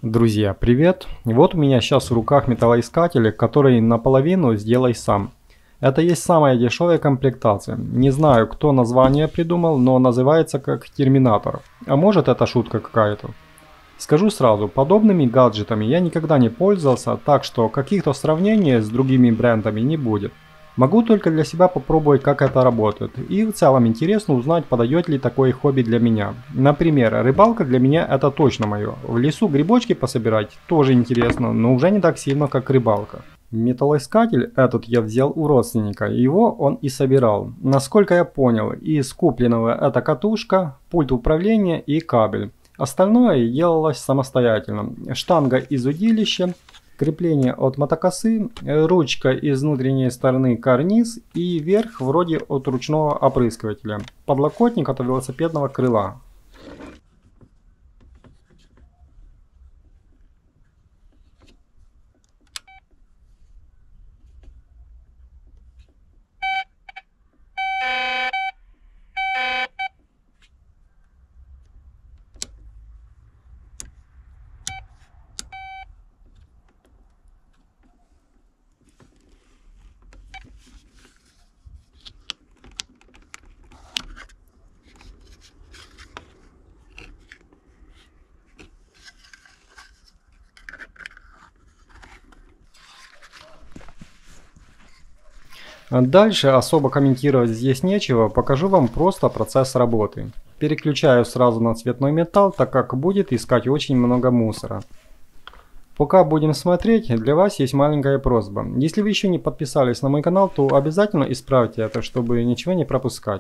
Друзья, привет! Вот у меня сейчас в руках металлоискатель, который наполовину сделай сам. Это есть самая дешевая комплектация. Не знаю, кто название придумал, но называется как Терминатор. А может, это шутка какая-то. Скажу сразу, подобными гаджетами я никогда не пользовался, так что каких-то сравнений с другими брендами не будет. Могу только для себя попробовать, как это работает. И в целом интересно узнать, подойдет ли такое хобби для меня. Например, рыбалка для меня это точно мое. В лесу грибочки пособирать тоже интересно, но уже не так сильно, как рыбалка. Металлоискатель этот я взял у родственника, его он и собирал. Насколько я понял, из купленного это катушка, пульт управления и кабель. Остальное делалось самостоятельно. Штанга из удилища, крепление от мотокосы, ручка из внутренней стороны карниз и верх вроде от ручного опрыскивателя. Подлокотник от велосипедного крыла. Дальше особо комментировать здесь нечего, покажу вам просто процесс работы. Переключаю сразу на цветной металл, так как будет искать очень много мусора. Пока будем смотреть, для вас есть маленькая просьба. Если вы еще не подписались на мой канал, то обязательно исправьте это, чтобы ничего не пропускать.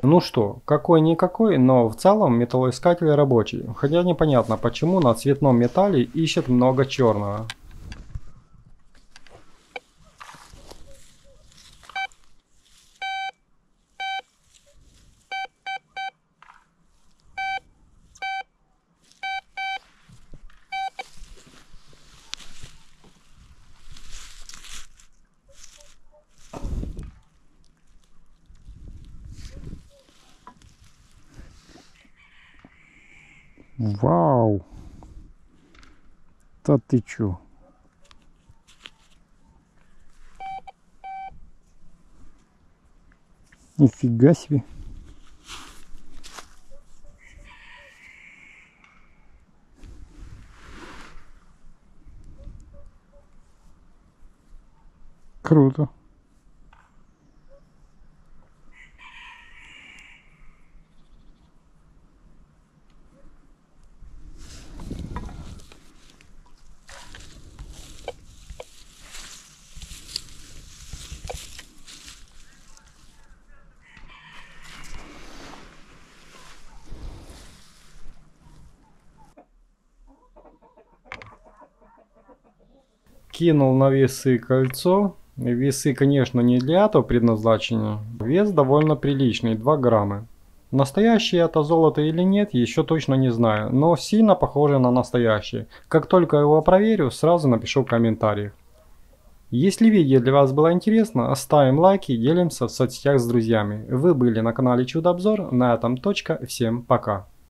Ну что, какой-никакой, но в целом металлоискатель рабочий. Хотя непонятно, почему на цветном металле ищет много черного. Вау! Да ты чё? Нифига себе! Круто! Кинул на весы кольцо. Весы, конечно, не для этого предназначены. Вес довольно приличный, 2 грамма. Настоящее это золото или нет, еще точно не знаю, но сильно похоже на настоящее. Как только его проверю, сразу напишу в комментариях. Если видео для вас было интересно, ставим лайки, делимся в соцсетях с друзьями. Вы были на канале Чудо-обзор, на этом точка, всем пока.